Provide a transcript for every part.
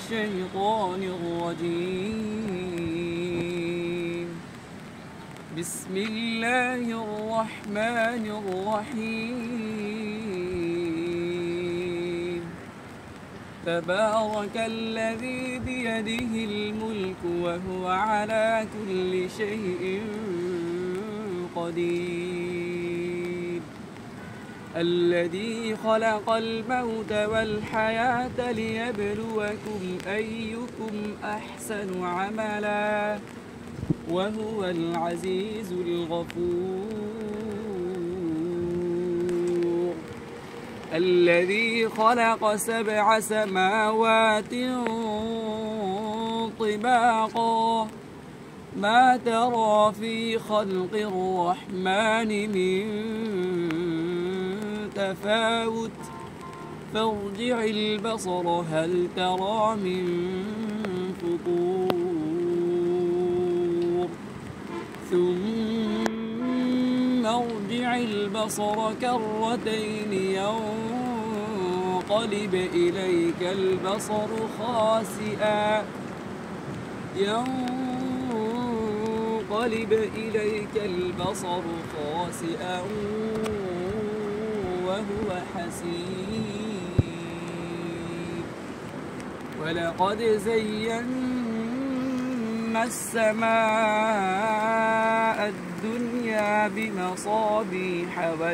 الشيطان الرجيم. بسم الله الرحمن الرحيم. تبارك الذي بيده الملك وهو على كل شيء قدير. الذي خلق الموت والحياة ليبلوكم أيكم أحسن عملا وهو العزيز الغفور. الذي خلق 7 سماوات طباقا ما ترى في خلق الرحمن من تفاوت فارجع البصر هل ترى من فطور ثم ارجع البصر كرتين ينقلب إليك البصر خاسئا وهو حسير. ولقد زينا السماء الدنيا بمصابيح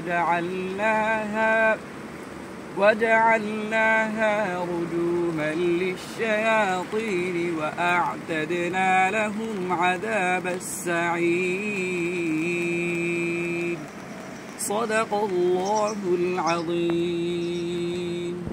وجعلناها رجوما للشياطين وأعتدنا لهم عذاب السعير. صدق الله العظيم.